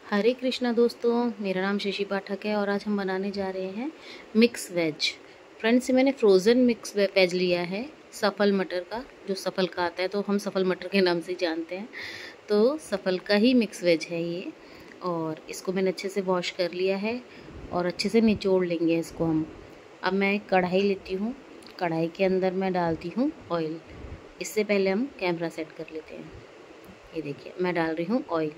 हरे कृष्णा दोस्तों, मेरा नाम शशि पाठक है और आज हम बनाने जा रहे हैं मिक्स वेज। फ्रेंड्स, मैंने फ्रोज़न मिक्स वेज लिया है सफल मटर का, जो सफल का आता है तो हम सफल मटर के नाम से जानते हैं। तो सफल का ही मिक्स वेज है ये, और इसको मैंने अच्छे से वॉश कर लिया है और अच्छे से निचोड़ लेंगे इसको हम। अब मैं एक कढ़ाई लेती हूँ, कढ़ाई के अंदर मैं डालती हूँ ऑयल। इससे पहले हम कैमरा सेट कर लेते हैं। ये देखिए, मैं डाल रही हूँ ऑयल।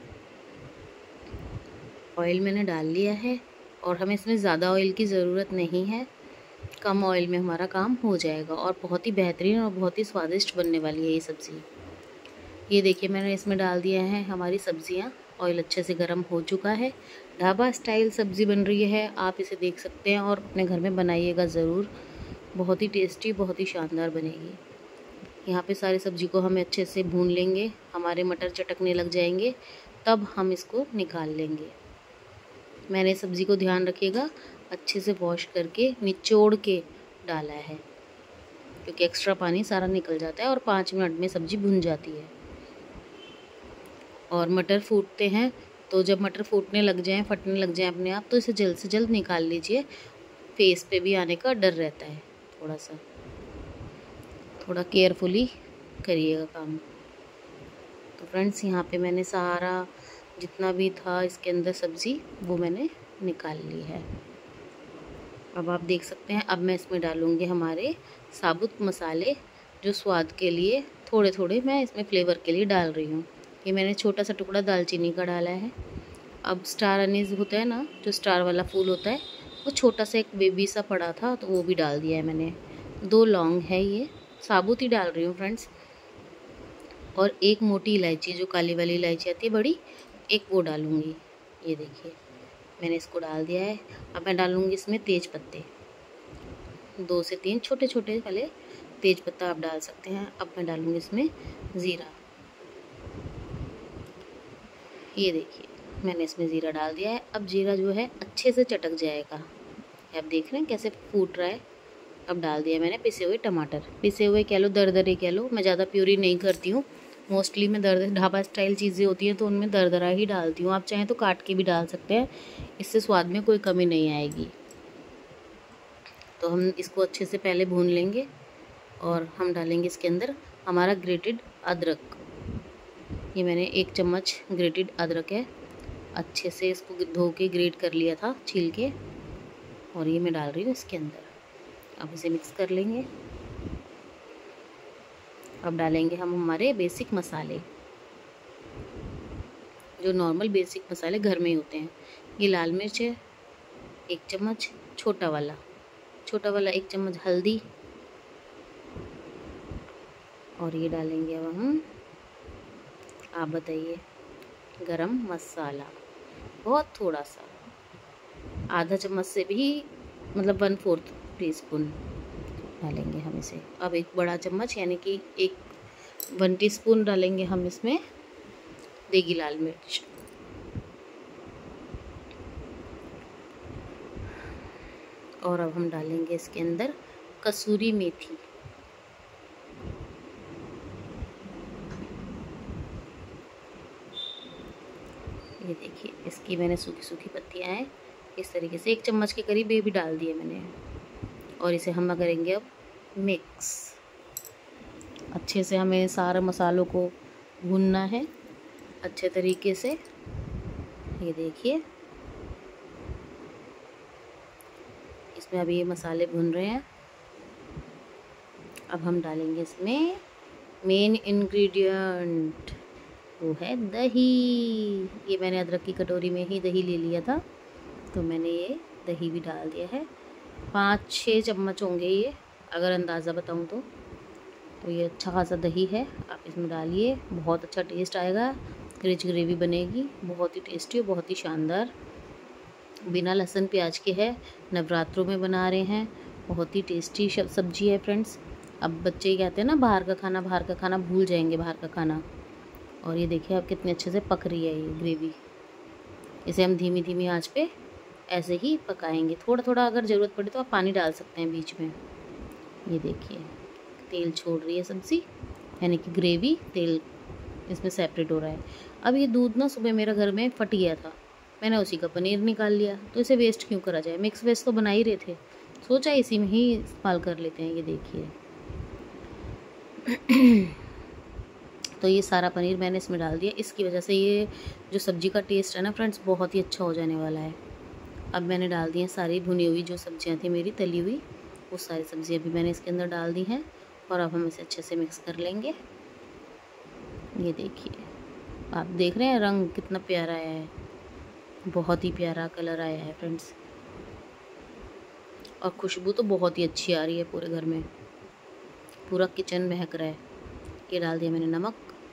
ऑयल मैंने डाल लिया है और हमें इसमें ज़्यादा ऑयल की ज़रूरत नहीं है, कम ऑयल में हमारा काम हो जाएगा और बहुत ही बेहतरीन और बहुत ही स्वादिष्ट बनने वाली है ये सब्ज़ी। ये देखिए, मैंने इसमें डाल दिया है हमारी सब्ज़ियाँ। ऑयल अच्छे से गर्म हो चुका है। ढाबा स्टाइल सब्ज़ी बन रही है, आप इसे देख सकते हैं और अपने घर में बनाइएगा ज़रूर। बहुत ही टेस्टी, बहुत ही शानदार बनेगी। यहाँ पे सारी सब्ज़ी को हमें अच्छे से भून लेंगे, हमारे मटर चटकने लग जाएंगे, तब हम इसको निकाल लेंगे। मैंने सब्ज़ी को ध्यान रखिएगा अच्छे से वॉश करके निचोड़ के डाला है, क्योंकि एक्स्ट्रा पानी सारा निकल जाता है और 5 मिनट में सब्ज़ी भुन जाती है। और मटर फूटते हैं, तो जब मटर फूटने लग जाएं, फटने लग जाएं अपने आप, तो इसे जल्द से जल्द निकाल लीजिए। फेस पे भी आने का डर रहता है, थोड़ा केयरफुली करिएगा काम। तो फ्रेंड्स, यहाँ पे मैंने सारा जितना भी था इसके अंदर सब्ज़ी, वो मैंने निकाल ली है। अब आप देख सकते हैं, अब मैं इसमें डालूँगी हमारे साबुत मसाले, जो स्वाद के लिए थोड़े थोड़े मैं इसमें फ्लेवर के लिए डाल रही हूँ। ये मैंने छोटा सा टुकड़ा दालचीनी का डाला है। अब स्टार अनीस होता है ना, जो स्टार वाला फूल होता है, वो छोटा सा एक बेबी सा पड़ा था, तो वो भी डाल दिया है मैंने। 2 लौंग है, ये साबुत ही डाल रही हूँ फ्रेंड्स। और एक मोटी इलायची, जो काली वाली इलायची आती है बड़ी, एक वो डालूँगी। ये देखिए, मैंने इसको डाल दिया है। अब मैं डालूँगी इसमें तेज पत्ते, 2 से 3 छोटे छोटे वाले तेज पत्ता आप डाल सकते हैं। अब मैं डालूँगी इसमें ज़ीरा। ये देखिए, मैंने इसमें ज़ीरा डाल दिया है। अब ज़ीरा जो है अच्छे से चटक जाएगा। आप देख रहे हैं कैसे फूट रहा है। अब डाल दिया मैंने पिसे हुए टमाटर, पिसे हुए कह लो, दरदरे कह लो। मैं ज़्यादा प्यूरी नहीं करती हूँ, मोस्टली मैं ढाबा स्टाइल चीज़ें होती हैं तो उनमें दरदरा ही डालती हूँ। आप चाहें तो काट के भी डाल सकते हैं, इससे स्वाद में कोई कमी नहीं आएगी। तो हम इसको अच्छे से पहले भून लेंगे और हम डालेंगे इसके अंदर हमारा ग्रेटेड अदरक। ये मैंने 1 चम्मच ग्रेटेड अदरक है, अच्छे से इसको धो के ग्रेट कर लिया था छील के, और ये मैं डाल रही हूँ इसके अंदर। अब इसे मिक्स कर लेंगे। अब डालेंगे हम हमारे बेसिक मसाले, जो नॉर्मल बेसिक मसाले घर में ही होते हैं। ये लाल मिर्च है 1 चम्मच, छोटा वाला 1 चम्मच हल्दी, और ये डालेंगे अब हम, आप बताइए, गरम मसाला बहुत थोड़ा सा, आधा चम्मच से भी, मतलब 1/4 टीस्पून डालेंगे हम इसे। अब 1 बड़ा चम्मच, यानी कि 1 टीस्पून डालेंगे हम इसमें देगी लाल मिर्च। और अब हम डालेंगे इसके अंदर कसूरी मेथी। ये देखिए, इसकी मैंने सूखी सूखी पत्तियां हैं, इस तरीके से 1 चम्मच के करीब ये भी डाल दिए मैंने। और इसे हम करेंगे अब मिक्स। अच्छे से हमें सारे मसालों को भूनना है अच्छे तरीके से। ये देखिए, इसमें अभी ये मसाले भून रहे हैं। अब हम डालेंगे इसमें मेन इंग्रेडिएंट, वो है दही। ये मैंने अदरक की कटोरी में ही दही ले लिया था, तो मैंने ये दही भी डाल दिया है। 5-6 चम्मच होंगे ये, अगर अंदाज़ा बताऊँ तो ये अच्छा खासा दही है। आप इसमें डालिए, बहुत अच्छा टेस्ट आएगा, रिच ग्रेवी बनेगी, बहुत ही टेस्टी और बहुत ही शानदार। बिना लहसुन प्याज के है, नवरात्रों में बना रहे हैं, बहुत ही टेस्टी सब्जी है फ्रेंड्स। अब बच्चे कहते हैं ना, बाहर का खाना भूल जाएंगे, बाहर का खाना। और ये देखिए आप कितने अच्छे से पक रही है ये ग्रेवी। इसे हम धीमी धीमी आंच पे ऐसे ही पकाएंगे। थोड़ा थोड़ा अगर ज़रूरत पड़े तो आप पानी डाल सकते हैं बीच में। ये देखिए, तेल छोड़ रही है सब्ज़ी, यानी कि ग्रेवी तेल इसमें सेपरेट हो रहा है। अब ये दूध ना सुबह मेरा घर में फट गया था, मैंने उसी का पनीर निकाल लिया, तो इसे वेस्ट क्यों करा जाए, मिक्स वेज तो बना ही रहे थे, सोचा इसी में ही इस्तेमाल कर लेते हैं। ये देखिए तो ये सारा पनीर मैंने इसमें डाल दिया, इसकी वजह से ये जो सब्ज़ी का टेस्ट है ना फ्रेंड्स बहुत ही अच्छा हो जाने वाला है। अब मैंने डाल दी हैं सारी भुनी हुई जो सब्जियां थी मेरी तली हुई, वो सारी सब्जियां भी मैंने इसके अंदर डाल दी हैं और अब हम इसे अच्छे से मिक्स कर लेंगे। ये देखिए आप देख रहे हैं रंग कितना प्यारा आया है, बहुत ही प्यारा कलर आया है फ्रेंड्स, और खुशबू तो बहुत ही अच्छी आ रही है, पूरे घर में पूरा किचन महक रहा है। ये डाल दिया मैंने नमक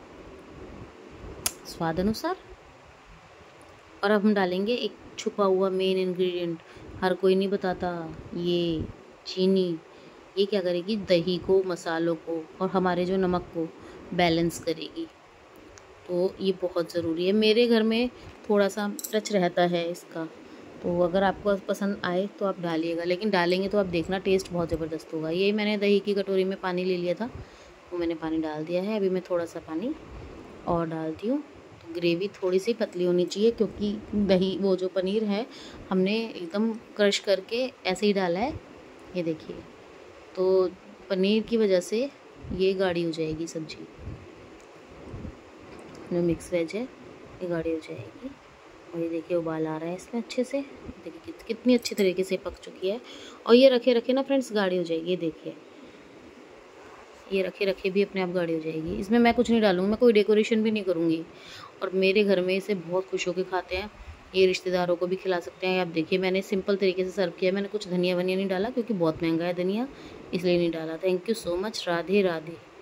स्वाद अनुसार, और अब हम डालेंगे एक छुपा हुआ मेन इंग्रेडिएंट, हर कोई नहीं बताता, ये चीनी। ये क्या करेगी, दही को, मसालों को और हमारे जो नमक को बैलेंस करेगी, तो ये बहुत ज़रूरी है। मेरे घर में थोड़ा सा टच रहता है इसका, तो अगर आपको पसंद आए तो आप डालिएगा, लेकिन डालेंगे तो आप देखना टेस्ट बहुत ज़बरदस्त होगा। यही मैंने दही की कटोरी में पानी ले लिया था, वो मैंने पानी डाल दिया है। अभी मैं थोड़ा सा पानी और डालती हूँ, तो ग्रेवी थोड़ी सी पतली होनी चाहिए, क्योंकि दही वो जो पनीर है हमने एकदम क्रश करके ऐसे ही डाला है। ये देखिए, तो पनीर की वजह से ये गाढ़ी हो जाएगी सब्ज़ी, जो मिक्स वेज है ये गाढ़ी हो जाएगी। और ये देखिए उबाल आ रहा है इसमें अच्छे से, देखिए कितनी अच्छी तरीके से पक चुकी है। और ये रखे रखे ना फ्रेंड्स गाढ़ी हो जाएगी, ये देखिए ये रखे रखे भी अपने आप गाढ़ी हो जाएगी। इसमें मैं कुछ नहीं डालूँगी, मैं कोई डेकोरेशन भी नहीं करूँगी, और मेरे घर में इसे बहुत खुश होकर खाते हैं, ये रिश्तेदारों को भी खिला सकते हैं। आप देखिए मैंने सिंपल तरीके से सर्व किया, मैंने कुछ धनिया वनिया नहीं डाला क्योंकि बहुत महंगा है धनिया, इसलिए नहीं डाला। Thank you so much, Radhe Radhe.